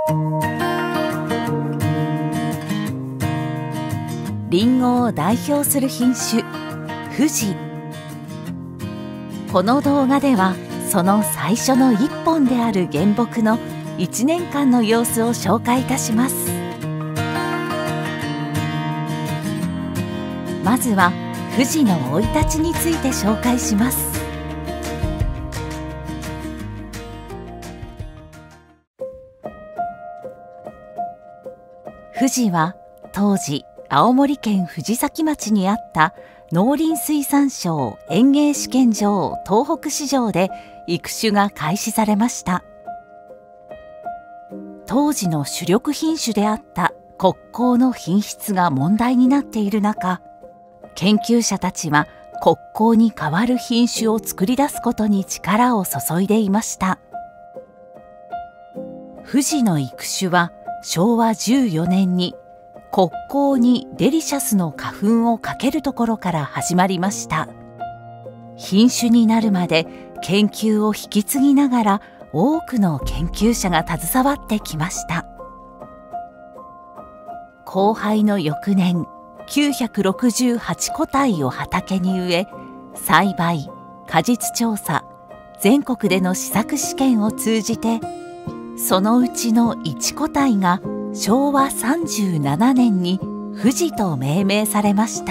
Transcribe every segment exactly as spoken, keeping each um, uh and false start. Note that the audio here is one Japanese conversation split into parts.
リンゴを代表する品種ふじ。この動画ではその最初の一本である原木のいちねんかんの様子を紹介いたします。まずはふじの生い立ちについて紹介します。ふじは当時青森県藤崎町にあった農林水産省園芸試験場東北市場で育種が開始されました。当時の主力品種であった国宝の品質が問題になっている中、研究者たちは国宝に代わる品種を作り出すことに力を注いでいました。ふじの育種はしょうわじゅうよねんに国宝にデリシャスの花粉をかけるところから始まりました。品種になるまで研究を引き継ぎながら多くの研究者が携わってきました。交配の翌年きゅうひゃくろくじゅうはちこたいを畑に植え、栽培、果実調査、全国での試作試験を通じて、そのうちのいちこたいがしょうわさんじゅうななねんにふじと命名されました。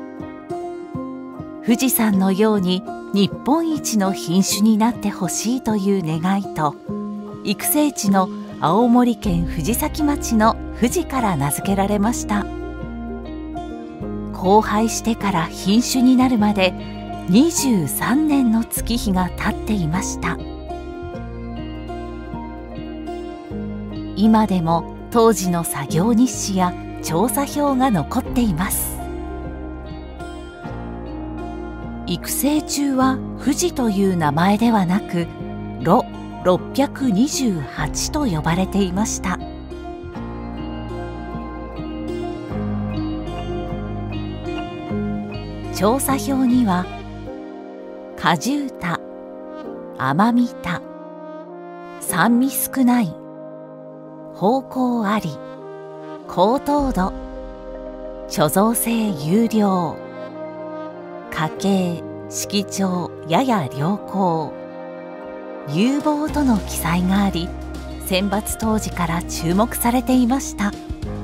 富士山のように日本一の品種になってほしいという願いと、育成地の青森県藤崎町の富士から名付けられました。交配してから品種になるまでにじゅうさんねんの月日が経っていました。今でも当時の作業日誌や調査表が残っています。育成中は富士という名前ではなくロろっぴゃくにじゅうはちと呼ばれていました。調査表には果汁多、甘み多、酸味少ない、芳香あり、高糖度、貯蔵性優良、家計、色調やや良好、有望との記載があり、選抜当時から注目されていました。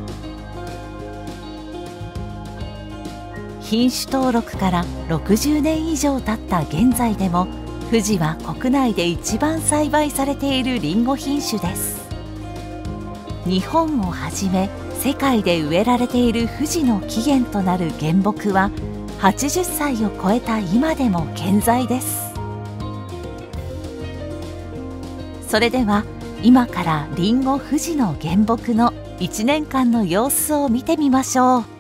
品種登録からろくじゅうねん以上経った現在でも、富士は国内で一番栽培されているリンゴ品種です。日本をはじめ世界で植えられている富士の起源となる原木ははちじゅっさいを超えた今でも健在です。それでは今からリンゴ富士の原木のいちねんかんの様子を見てみましょう。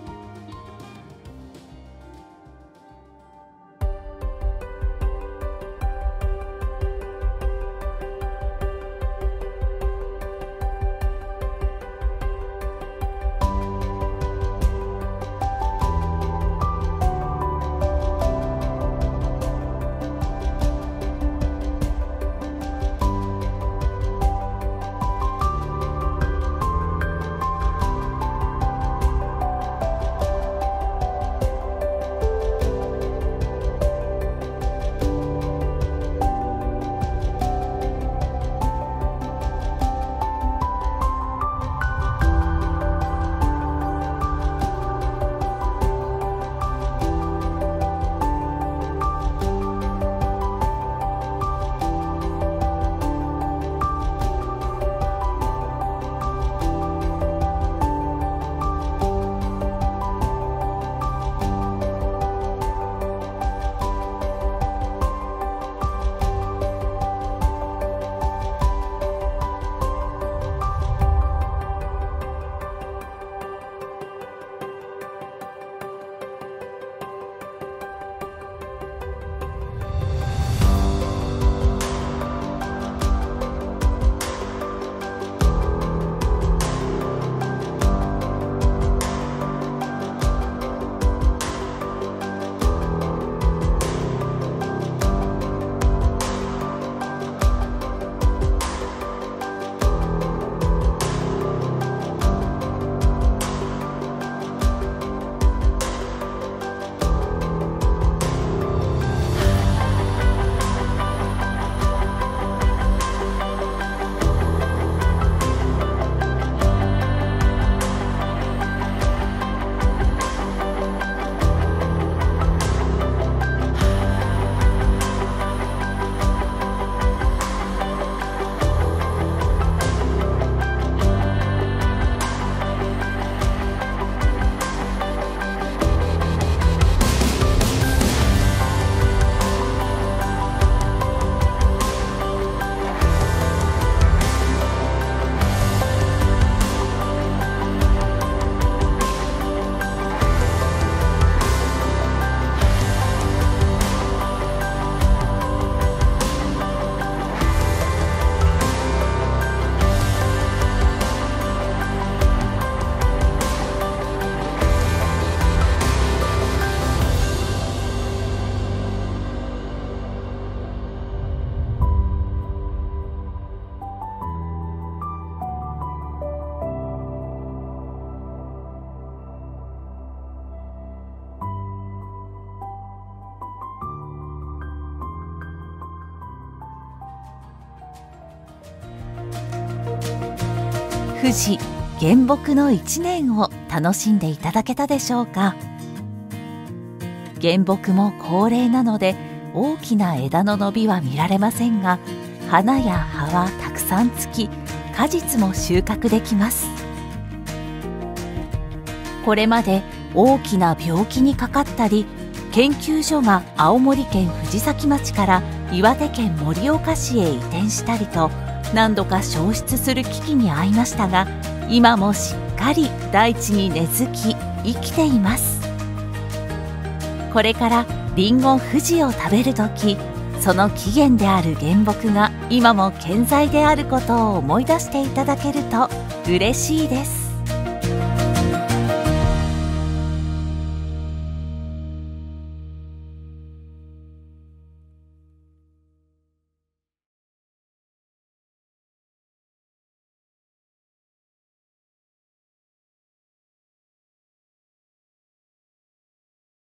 富士原木の一年を楽しんでいただけたでしょうか。原木も高齢なので大きな枝の伸びは見られませんが、花や葉はたくさんつき、果実も収穫できます。これまで大きな病気にかかったり、研究所が青森県藤崎町から岩手県盛岡市へ移転したりと、何度か消失する危機に遭いましたが、今もしっかり大地に根付き生きています。これからりんご富士を食べるとき、その起源である原木が今も健在であることを思い出していただけると嬉しいです。